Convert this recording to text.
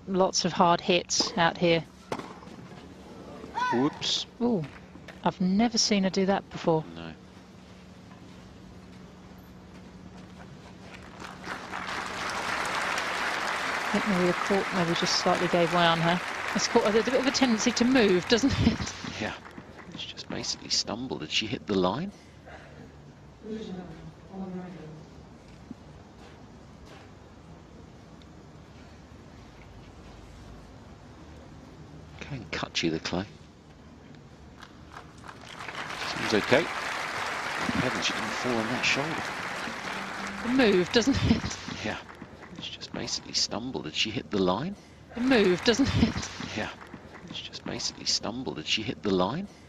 lots of hard hits out here. Whoops. Oh, I've never seen her do that before. No. I think maybe the court maybe just slightly gave way on her. It's got a bit of a tendency to move, doesn't it? Yeah. She just basically stumbled. Did she hit the line? Okay, and cut you the clay. Seems okay. Heavens, she didn't fall on that shoulder. It moved, doesn't it? Yeah. She just basically stumbled. Did she hit the line? It moved, doesn't it? Yeah. She just basically stumbled. Did she hit the line?